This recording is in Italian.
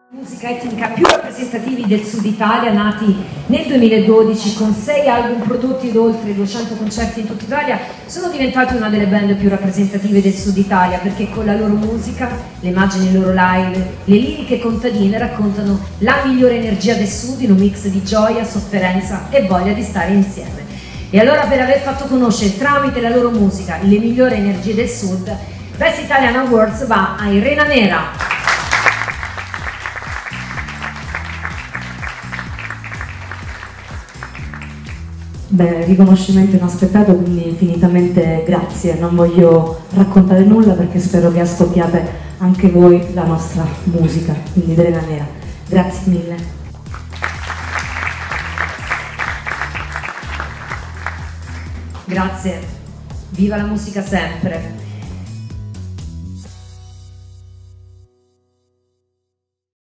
Musica etnica più rappresentativi del Sud Italia, nati nel 2012 con 6 album prodotti ed oltre 200 concerti in tutta Italia, sono diventati una delle band più rappresentative del Sud Italia perché con la loro musica, le immagini dei loro live, le liriche contadine raccontano la migliore energia del Sud in un mix di gioia, sofferenza e voglia di stare insieme. E allora, per aver fatto conoscere tramite la loro musica le migliori energie del Sud, Best Italian Awards va a Irena Nera. Beh, riconoscimento inaspettato, quindi infinitamente grazie. Non voglio raccontare nulla perché spero che ascoltiate anche voi la nostra musica, quindi Irena Nera. Grazie mille. Grazie, viva la musica sempre.